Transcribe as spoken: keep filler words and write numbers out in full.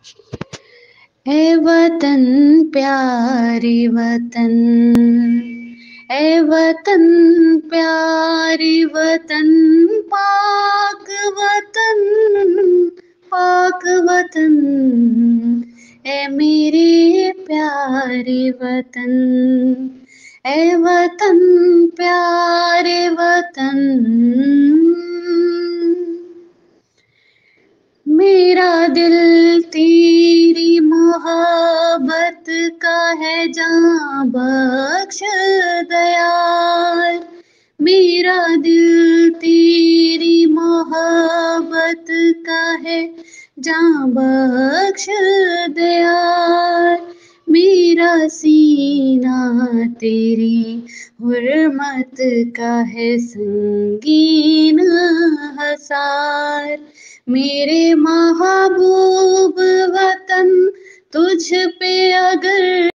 ए वतन प्यारे वतन, ए वतन प्यारे वतन, पाक वतन पाक वतन, ए मेरे प्यारे वतन, ए वतन प्यारे वतन। मेरा दिल तेरी मोहब्बत का है जां बख्श दयाल, मेरा दिल तेरी मोहब्बत का है जां बख्श दयाल, मेरा सीना तेरी हुर्मत का है संगीन हसार, मेरे महबूब वतन तुझ पे अगर